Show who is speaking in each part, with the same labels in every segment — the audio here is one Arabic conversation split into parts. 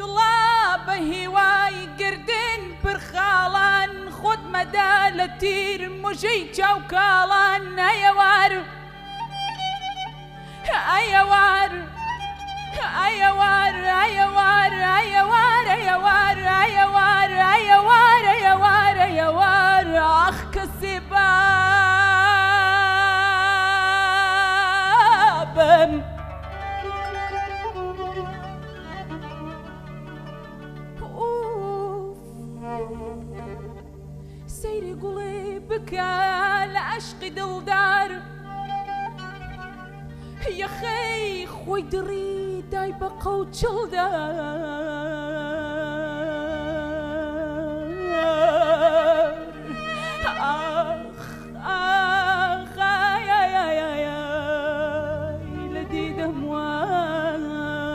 Speaker 1: طلاب هواي قردن برخالان خود مدالتير مجي جوكالان ايوار ايوار ايوار ايوار ايوار ايوار ايوار ايوار ايوار ايوار اخ كسبابم سيري قلبك لعشق دلدار يا خي خوي دري داي بقو تشلدار اخ اخ يا يا يا يا لديد امواي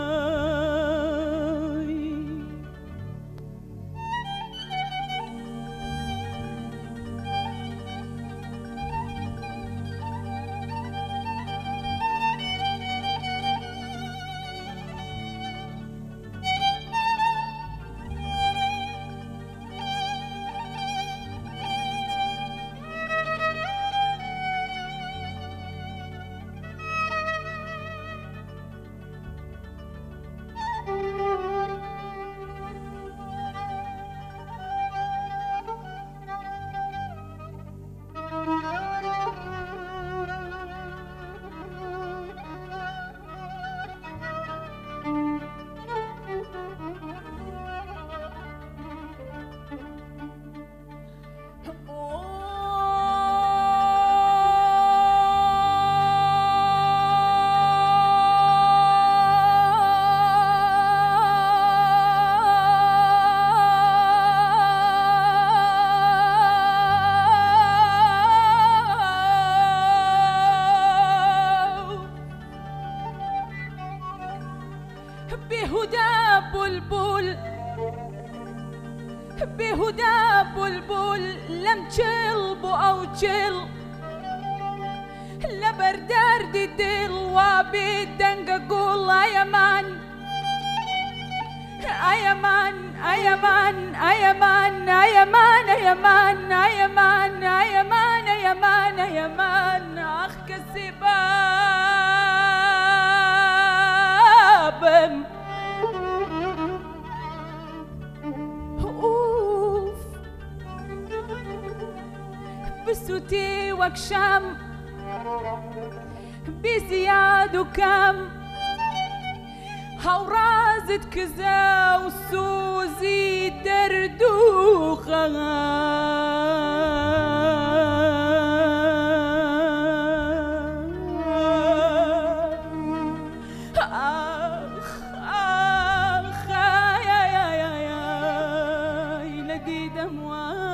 Speaker 1: بهدى بلبل بهدى بلبل لم تشلب او تشل لبردار دي دل وبيدنق قول ايمان ايمان ايمان ايمان ايمان ايمان ايمان ايمان ايمان ايمان اخ كسبابم بسوتي وكشام بزياد وكم هورازت كذا وسوزي دردوخة اخ اخ يا يا يا يا لديد امواي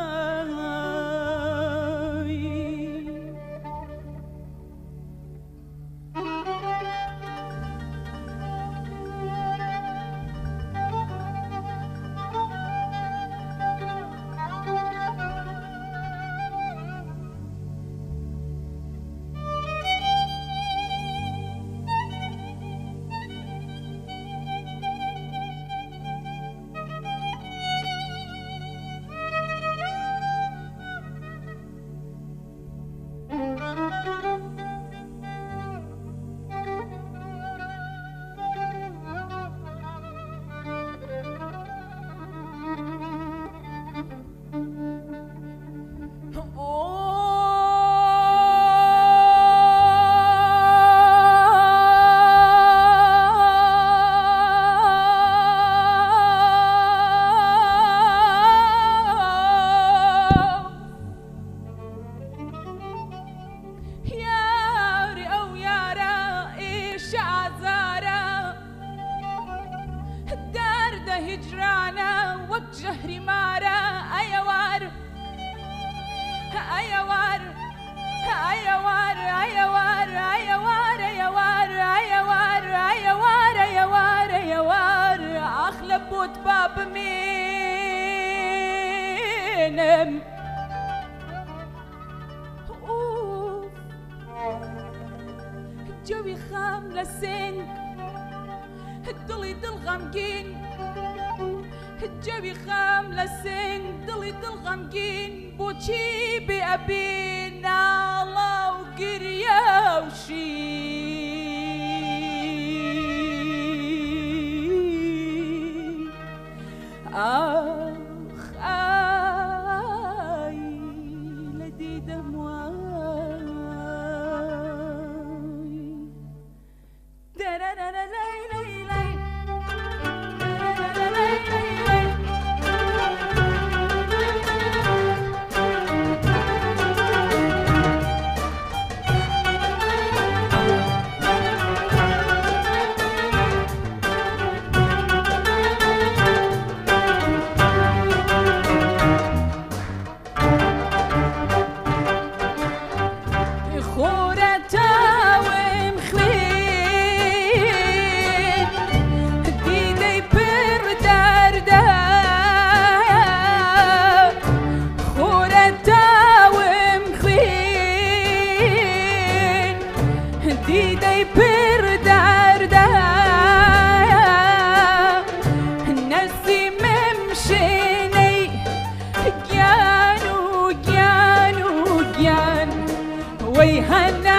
Speaker 1: هجرانا وجه رمارا ايوار ايوار ايوار ايوار ايوار ايوار ايوار ايوار ايوار ايوار اخلب بوت باب مينم جوي خام للسن الدلي دل غامقين جوی خام لسنگ دلی دل غمگین بوچی بی ابی نالا و گریه و شین آخ آی لدیدم وای دررررلی دیدی پر درده نسیمم شنی گیان و گیان و گیان وی هنه